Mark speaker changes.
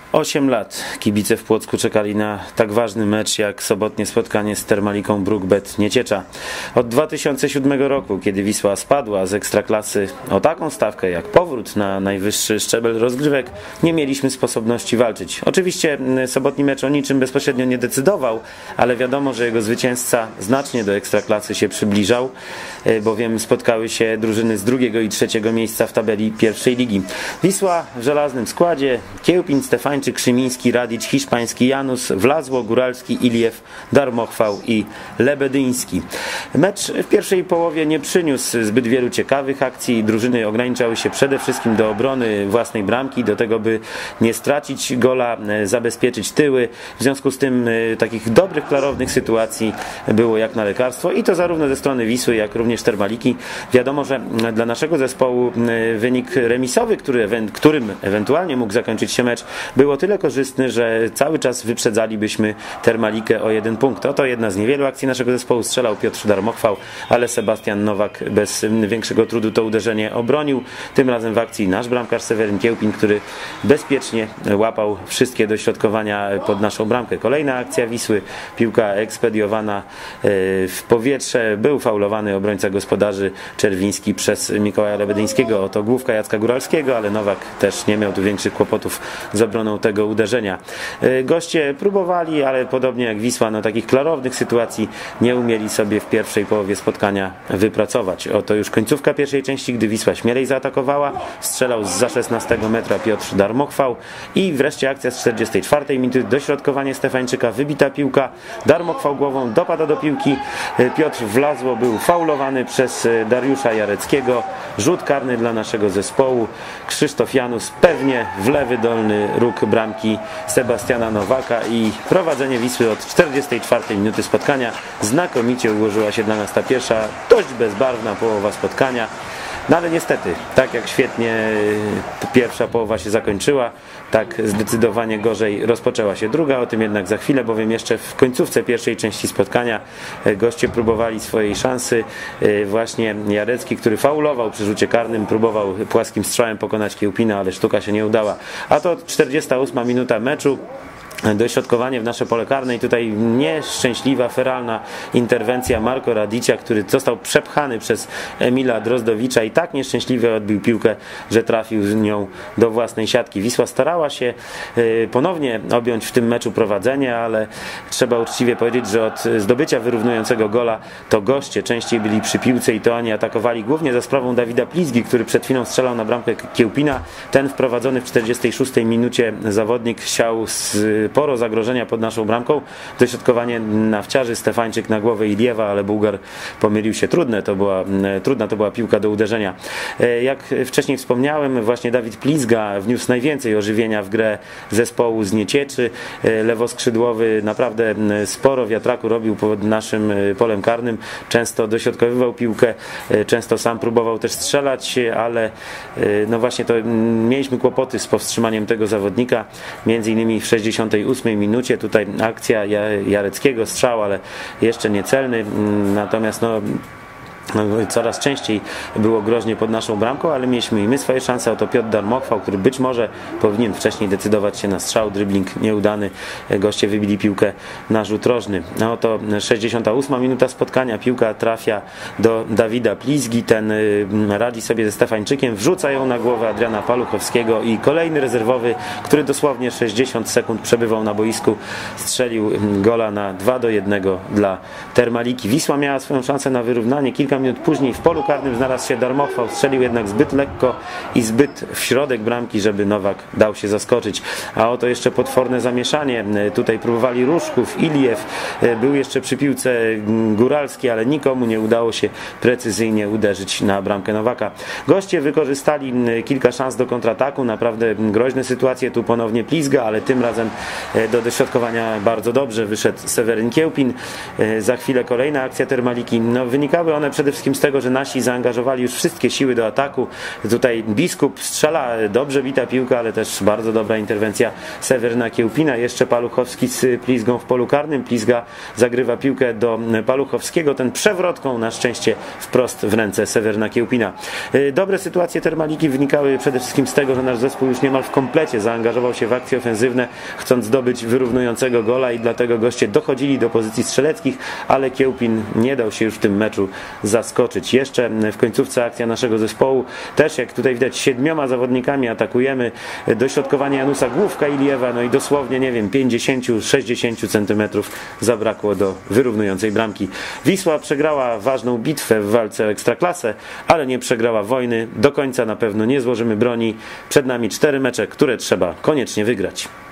Speaker 1: 8 lat kibice w Płocku czekali na tak ważny mecz jak sobotnie spotkanie z Termaliką Bruk-Bet Nieciecza. Od 2007 roku, kiedy Wisła spadła z Ekstraklasy o taką stawkę jak powrót na najwyższy szczebel rozgrywek, nie mieliśmy sposobności walczyć. Oczywiście sobotni mecz o niczym bezpośrednio nie decydował, ale wiadomo, że jego zwycięzca znacznie do Ekstraklasy się przybliżał, bowiem spotkały się drużyny z drugiego i trzeciego miejsca w tabeli pierwszej ligi. Wisła w żelaznym składzie: Kiełpin, Stefańczyk, Krzymiński, Radić, Hiszpański, Janus, Wlazło, Góralski, Iliew, Darmochwał i Lebedyński. Mecz w pierwszej połowie nie przyniósł zbyt wielu ciekawych akcji. Drużyny ograniczały się przede wszystkim do obrony własnej bramki, do tego, by nie stracić gola, zabezpieczyć tyły. W związku z tym takich dobrych, klarownych sytuacji było jak na lekarstwo i to zarówno ze strony Wisły, jak również Termaliki. Wiadomo, że dla naszego zespołu wynik remisowy, którym ewentualnie mógł zakończyć się mecz, był o tyle korzystny, że cały czas wyprzedzalibyśmy Termalikę o 1 punkt. Oto jedna z niewielu akcji naszego zespołu. Strzelał Piotr Darmochwał, ale Sebastian Nowak bez większego trudu to uderzenie obronił. Tym razem w akcji nasz bramkarz Seweryn Kiełpin, który bezpiecznie łapał wszystkie dośrodkowania pod naszą bramkę. Kolejna akcja Wisły. Piłka ekspediowana w powietrze. Był faulowany obrońca gospodarzy Czerwiński przez Mikołaja Lebedyńskiego. Oto główka Jacka Góralskiego, ale Nowak też nie miał tu większych kłopotów z obroną tego uderzenia. Goście próbowali, ale podobnie jak Wisła, takich klarownych sytuacji nie umieli sobie w pierwszej połowie spotkania wypracować. Oto już końcówka pierwszej części, gdy Wisła śmielej zaatakowała. Strzelał zza 16 metra Piotr Darmochwał i wreszcie akcja z 44 minuty. Dośrodkowanie Stefańczyka, wybita piłka. Darmochwał głową dopada do piłki. Piotr Wlazło był faulowany przez Dariusza Jareckiego. Rzut karny dla naszego zespołu. Krzysztof Janus pewnie w lewy dolny róg bramki Sebastiana Nowaka i prowadzenie Wisły od 44 minuty spotkania. Znakomicie ułożyła się dla nas ta pierwsza, dość bezbarwna połowa spotkania. No ale niestety, tak jak świetnie pierwsza połowa się zakończyła, tak zdecydowanie gorzej rozpoczęła się druga. O tym jednak za chwilę, bowiem jeszcze w końcówce pierwszej części spotkania goście próbowali swojej szansy. Właśnie Jarecki, który faulował przy rzucie karnym, próbował płaskim strzałem pokonać Kiełpina, ale sztuka się nie udała. A to 48 minuta meczu. Dośrodkowanie w nasze pole karne i tutaj nieszczęśliwa, feralna interwencja Marko Radicia, który został przepchany przez Emila Drozdowicza i tak nieszczęśliwie odbił piłkę, że trafił z nią do własnej siatki. Wisła starała się ponownie objąć w tym meczu prowadzenie, ale trzeba uczciwie powiedzieć, że od zdobycia wyrównującego gola to goście częściej byli przy piłce i to oni atakowali głównie za sprawą Dawida Plizgi, który przed chwilą strzelał na bramkę Kiełpina. Ten wprowadzony w 46 minucie zawodnik siał sporo zagrożenia pod naszą bramką. Dośrodkowanie nawciarzy, Stefańczyk na głowę Iliewa, ale Bułgar pomylił się. Trudna to była piłka do uderzenia. Jak wcześniej wspomniałem, właśnie Dawid Plizga wniósł najwięcej ożywienia w grę zespołu z Niecieczy. Lewoskrzydłowy naprawdę sporo wiatraku robił pod naszym polem karnym. Często dośrodkowywał piłkę, często sam próbował też strzelać, ale no właśnie to mieliśmy kłopoty z powstrzymaniem tego zawodnika. Między innymi w 68 minucie tutaj akcja Jareckiego, strzał, ale jeszcze niecelny, natomiast coraz częściej było groźnie pod naszą bramką, ale mieliśmy i my swoje szanse. Oto Piotr Darmochwał, który być może powinien wcześniej decydować się na strzał, dribbling nieudany, goście wybili piłkę na rzut rożny. Oto 68 minuta spotkania, piłka trafia do Dawida Plizgi, ten radzi sobie ze Stefańczykiem, wrzuca ją na głowę Adriana Paluchowskiego i kolejny rezerwowy, który dosłownie 60 sekund przebywał na boisku, strzelił gola na 2-1 dla Termaliki. Wisła miała swoją szansę na wyrównanie. Kilka minut później w polu karnym znalazł się Darmochwał, strzelił jednak zbyt lekko i zbyt w środek bramki, żeby Nowak dał się zaskoczyć. A oto jeszcze potworne zamieszanie. Tutaj próbowali Różków, Iliew, był jeszcze przy piłce Góralski, ale nikomu nie udało się precyzyjnie uderzyć na bramkę Nowaka. Goście wykorzystali kilka szans do kontrataku, naprawdę groźne sytuacje. Tu ponownie Plizga, ale tym razem do dośrodkowania bardzo dobrze wyszedł Seweryn Kiełpin. Za chwilę kolejna akcja Termaliki. Wynikały one przede przede wszystkim z tego, że nasi zaangażowali już wszystkie siły do ataku. Tutaj Biskup strzela, dobrze bita piłka, ale też bardzo dobra interwencja Seweryna Kiełpina. Jeszcze Paluchowski z Plizgą w polu karnym. Plizga zagrywa piłkę do Paluchowskiego. Ten przewrotką na szczęście wprost w ręce Seweryna Kiełpina. Dobre sytuacje Termaliki wynikały przede wszystkim z tego, że nasz zespół już niemal w komplecie zaangażował się w akcje ofensywne, chcąc zdobyć wyrównującego gola, i dlatego goście dochodzili do pozycji strzeleckich, ale Kiełpin nie dał się już w tym meczu zaskoczyć. Jeszcze w końcówce akcja naszego zespołu, też jak tutaj widać 7 zawodnikami atakujemy, dośrodkowanie Janusa, główka Iliewa, no i dosłownie, nie wiem, 50-60 centymetrów zabrakło do wyrównującej bramki. Wisła przegrała ważną bitwę w walce o Ekstraklasę, ale nie przegrała wojny. Do końca na pewno nie złożymy broni. Przed nami 4 mecze, które trzeba koniecznie wygrać.